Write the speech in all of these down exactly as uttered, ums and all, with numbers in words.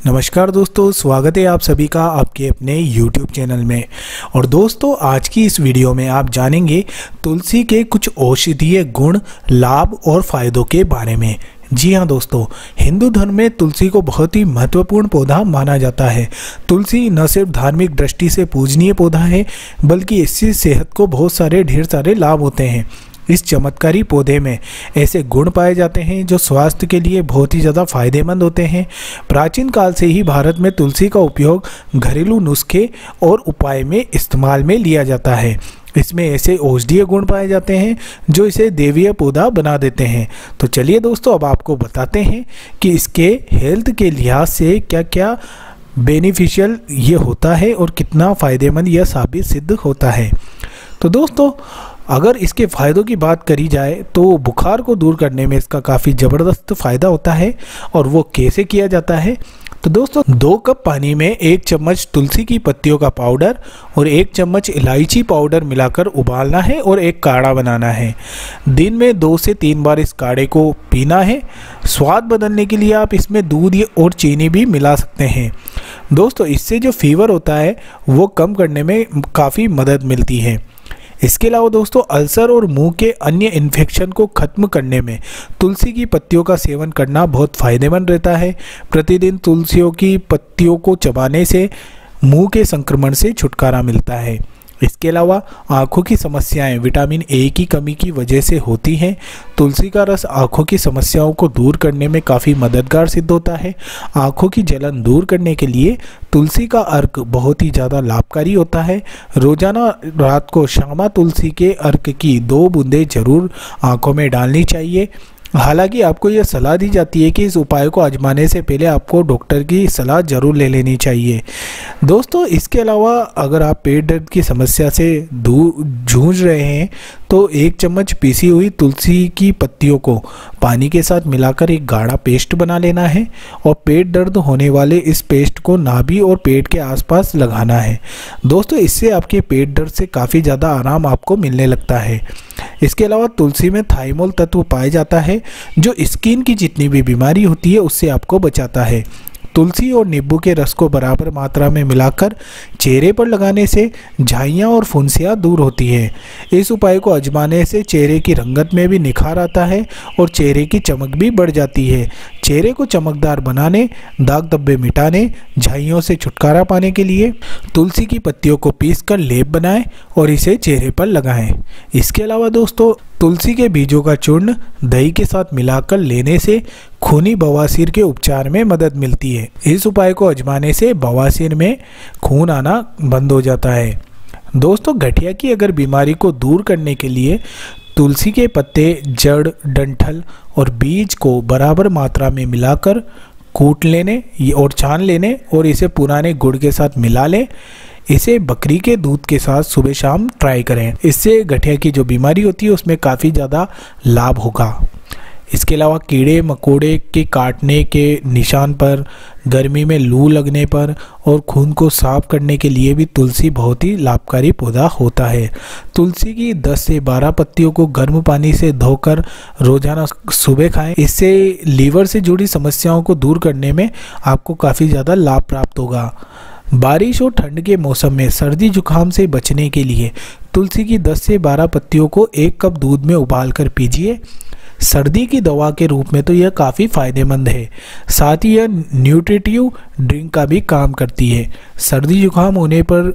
नमस्कार दोस्तों, स्वागत है आप सभी का आपके अपने YouTube चैनल में। और दोस्तों, आज की इस वीडियो में आप जानेंगे तुलसी के कुछ औषधीय गुण, लाभ और फायदों के बारे में। जी हाँ दोस्तों, हिंदू धर्म में तुलसी को बहुत ही महत्वपूर्ण पौधा माना जाता है। तुलसी न सिर्फ धार्मिक दृष्टि से पूजनीय पौधा है, बल्कि इससे सेहत को बहुत सारे ढेर सारे लाभ होते हैं। इस चमत्कारी पौधे में ऐसे गुण पाए जाते हैं जो स्वास्थ्य के लिए बहुत ही ज़्यादा फायदेमंद होते हैं। प्राचीन काल से ही भारत में तुलसी का उपयोग घरेलू नुस्खे और उपाय में इस्तेमाल में लिया जाता है। इसमें ऐसे औषधीय गुण पाए जाते हैं जो इसे देवीय पौधा बना देते हैं। तो चलिए दोस्तों, अब आपको बताते हैं कि इसके हेल्थ के लिहाज से क्या क्या बेनिफिशियल ये होता है और कितना फ़ायदेमंद यह साबित सिद्ध होता है। तो दोस्तों, अगर इसके फ़ायदों की बात करी जाए तो बुखार को दूर करने में इसका काफ़ी ज़बरदस्त फ़ायदा होता है। और वो कैसे किया जाता है? तो दोस्तों, दो कप पानी में एक चम्मच तुलसी की पत्तियों का पाउडर और एक चम्मच इलायची पाउडर मिलाकर उबालना है और एक काढ़ा बनाना है। दिन में दो से तीन बार इस काढ़े को पीना है। स्वाद बदलने के लिए आप इसमें दूध और चीनी भी मिला सकते हैं। दोस्तों, इससे जो फीवर होता है वो कम करने में काफ़ी मदद मिलती है। इसके अलावा दोस्तों, अल्सर और मुंह के अन्य इन्फेक्शन को ख़त्म करने में तुलसी की पत्तियों का सेवन करना बहुत फ़ायदेमंद रहता है। प्रतिदिन तुलसियों की पत्तियों को चबाने से मुंह के संक्रमण से छुटकारा मिलता है। इसके अलावा आँखों की समस्याएं विटामिन ए की कमी की वजह से होती हैं। तुलसी का रस आँखों की समस्याओं को दूर करने में काफ़ी मददगार सिद्ध होता है। आँखों की जलन दूर करने के लिए तुलसी का अर्क बहुत ही ज़्यादा लाभकारी होता है। रोज़ाना रात को श्यामा तुलसी के अर्क की दो बूंदें जरूर आँखों में डालनी चाहिए। हालांकि आपको यह सलाह दी जाती है कि इस उपाय को आजमाने से पहले आपको डॉक्टर की सलाह जरूर ले लेनी चाहिए। दोस्तों, इसके अलावा अगर आप पेट दर्द की समस्या से दूर जूझ रहे हैं तो एक चम्मच पीसी हुई तुलसी की पत्तियों को पानी के साथ मिलाकर एक गाढ़ा पेस्ट बना लेना है और पेट दर्द होने वाले इस पेस्ट को नाभि और पेट के आसपास लगाना है। दोस्तों, इससे आपके पेट दर्द से काफ़ी ज़्यादा आराम आपको मिलने लगता है। इसके अलावा तुलसी में थाइमोल तत्व पाया जाता है जो स्किन की जितनी भी बीमारी होती है उससे आपको बचाता है। तुलसी और नींबू के रस को बराबर मात्रा में मिलाकर चेहरे पर लगाने से झाइयाँ और फुंसियाँ दूर होती है। इस उपाय को आजमाने से चेहरे की रंगत में भी निखार आता है और चेहरे की चमक भी बढ़ जाती है। चेहरे को चमकदार बनाने, दाग धब्बे मिटाने, झाइयों से छुटकारा पाने के लिए तुलसी की पत्तियों को पीसकर लेप बनाएं और इसे चेहरे पर लगाएं। इसके अलावा दोस्तों, तुलसी के बीजों का चूर्ण दही के साथ मिलाकर लेने से खूनी बवासीर के उपचार में मदद मिलती है। इस उपाय को आजमाने से बवासीर में खून आना बंद हो जाता है। दोस्तों, गठिया की अगर बीमारी को दूर करने के लिए तुलसी के पत्ते, जड़, डंठल और बीज को बराबर मात्रा में मिलाकर कूट लेने और छान लेने और इसे पुराने गुड़ के साथ मिला लें। इसे बकरी के दूध के साथ सुबह शाम ट्राई करें। इससे गठिया की जो बीमारी होती है उसमें काफ़ी ज़्यादा लाभ होगा। इसके अलावा कीड़े मकोड़े के काटने के निशान पर, गर्मी में लू लगने पर और खून को साफ करने के लिए भी तुलसी बहुत ही लाभकारी पौधा होता है। तुलसी की दस से बारह पत्तियों को गर्म पानी से धोकर रोजाना सुबह खाएं। इससे लीवर से जुड़ी समस्याओं को दूर करने में आपको काफ़ी ज़्यादा लाभ प्राप्त होगा। बारिश और ठंड के मौसम में सर्दी जुकाम से बचने के लिए तुलसी की दस से बारह पत्तियों को एक कप दूध में उबालकर पीजिए। सर्दी की दवा के रूप में तो यह काफ़ी फ़ायदेमंद है। साथ ही यह न्यूट्रिटिव ड्रिंक का भी काम करती है। सर्दी जुकाम होने पर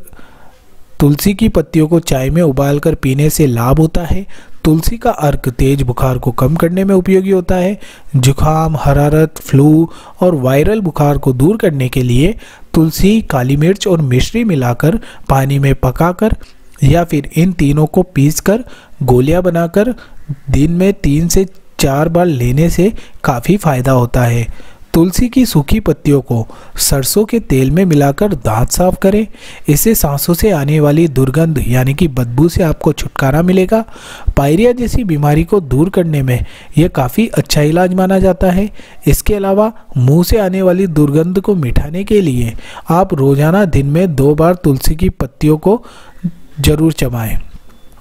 तुलसी की पत्तियों को चाय में उबालकर पीने से लाभ होता है। तुलसी का अर्क तेज बुखार को कम करने में उपयोगी होता है। जुकाम, हरारत, फ्लू और वायरल बुखार को दूर करने के लिए तुलसी, काली मिर्च और मिश्री मिलाकर पानी में पकाकर या फिर इन तीनों को पीसकर गोलियां बनाकर दिन में तीन से चार बार लेने से काफ़ी फ़ायदा होता है। तुलसी की सूखी पत्तियों को सरसों के तेल में मिलाकर दांत साफ करें। इससे सांसों से आने वाली दुर्गंध यानी कि बदबू से आपको छुटकारा मिलेगा। पायरिया जैसी बीमारी को दूर करने में यह काफ़ी अच्छा इलाज माना जाता है। इसके अलावा मुंह से आने वाली दुर्गंध को मिटाने के लिए आप रोजाना दिन में दो बार तुलसी की पत्तियों को जरूर चबाएं।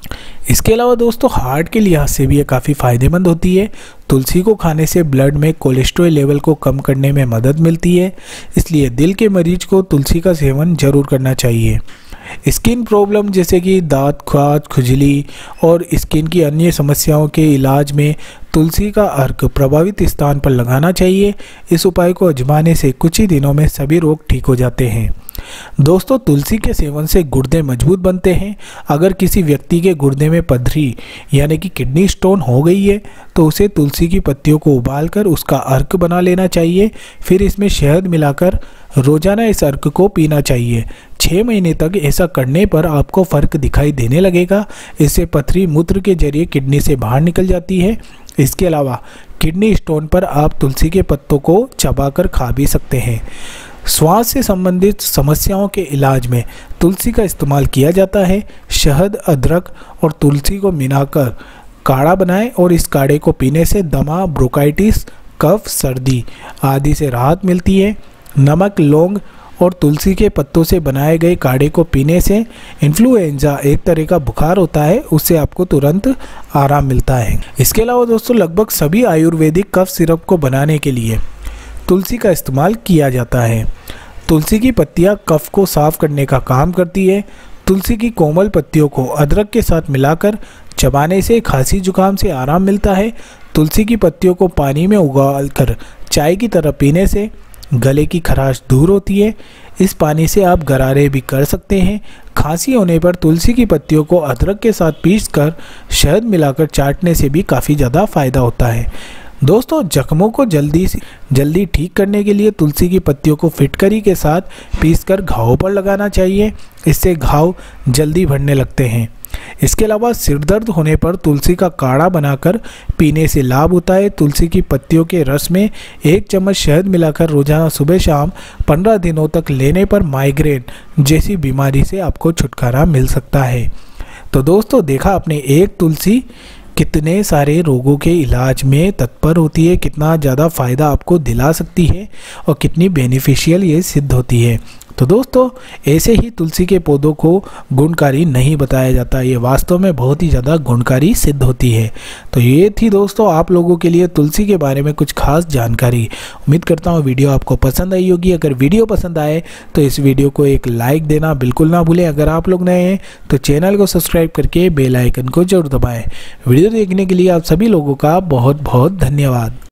इसके अलावा दोस्तों हार्ट के लिहाज से भी ये काफ़ी फ़ायदेमंद होती है। तुलसी को खाने से ब्लड में कोलेस्ट्रॉल लेवल को कम करने में मदद मिलती है, इसलिए दिल के मरीज को तुलसी का सेवन जरूर करना चाहिए। स्किन प्रॉब्लम जैसे कि दांत खाज, खुजली और स्किन की अन्य समस्याओं के इलाज में तुलसी का अर्क प्रभावित स्थान पर लगाना चाहिए। इस उपाय को आजमाने से कुछ ही दिनों में सभी रोग ठीक हो जाते हैं। दोस्तों तुलसी के सेवन से गुर्दे मजबूत बनते हैं। अगर किसी व्यक्ति के गुर्दे में पथरी यानी कि किडनी स्टोन हो गई है तो उसे तुलसी की पत्तियों को उबालकर उसका अर्क बना लेना चाहिए। फिर इसमें शहद मिलाकर रोजाना इस अर्क को पीना चाहिए। छः महीने तक ऐसा करने पर आपको फ़र्क दिखाई देने लगेगा। इससे पथरी मूत्र के जरिए किडनी से बाहर निकल जाती है। इसके अलावा किडनी स्टोन पर आप तुलसी के पत्तों को चबाकर खा भी सकते हैं। श्वास से संबंधित समस्याओं के इलाज में तुलसी का इस्तेमाल किया जाता है। शहद, अदरक और तुलसी को मिलाकर काढ़ा बनाएं और इस काढ़े को पीने से दमा, ब्रोंकाइटिस, कफ, सर्दी आदि से राहत मिलती है। नमक, लौंग और तुलसी के पत्तों से बनाए गए काढ़े को पीने से इन्फ्लुएंजा एक तरह का बुखार होता है, उससे आपको तुरंत आराम मिलता है। इसके अलावा दोस्तों लगभग सभी आयुर्वेदिक कफ सिरप को बनाने के लिए तुलसी का इस्तेमाल किया जाता है। तुलसी की पत्तियां कफ को साफ करने का काम करती है। तुलसी की कोमल पत्तियों को अदरक के साथ मिलाकर चबाने से खांसी जुकाम से आराम मिलता है। तुलसी की पत्तियों को पानी में उबालकर चाय की तरह पीने से गले की खराश दूर होती है। इस पानी से आप गरारे भी कर सकते हैं। खांसी होने पर तुलसी की पत्तियों को अदरक के साथ पीसकर शहद मिलाकर चाटने से भी काफ़ी ज़्यादा फायदा होता है। दोस्तों जख्मों को जल्दी से जल्दी ठीक करने के लिए तुलसी की पत्तियों को फिटकरी के साथ पीसकर घावों पर लगाना चाहिए। इससे घाव जल्दी भरने लगते हैं। इसके अलावा सिर दर्द होने पर तुलसी का काढ़ा बनाकर पीने से लाभ होता है। तुलसी की पत्तियों के रस में एक चम्मच शहद मिलाकर रोजाना सुबह शाम पंद्रह दिनों तक लेने पर माइग्रेन जैसी बीमारी से आपको छुटकारा मिल सकता है। तो दोस्तों देखा आपने, एक तुलसी कितने सारे रोगों के इलाज में तत्पर होती है, कितना ज़्यादा फ़ायदा आपको दिला सकती है और कितनी बेनिफिशियल ये सिद्ध होती है। तो दोस्तों ऐसे ही तुलसी के पौधों को गुणकारी नहीं बताया जाता, ये वास्तव में बहुत ही ज़्यादा गुणकारी सिद्ध होती है। तो ये थी दोस्तों आप लोगों के लिए तुलसी के बारे में कुछ खास जानकारी। उम्मीद करता हूँ वीडियो आपको पसंद आई होगी। अगर वीडियो पसंद आए तो इस वीडियो को एक लाइक देना बिल्कुल ना भूलें। अगर आप लोग नए हैं तो चैनल को सब्सक्राइब करके बेल आइकन को जरूर दबाएँ। वीडियो देखने के लिए आप सभी लोगों का बहुत बहुत धन्यवाद।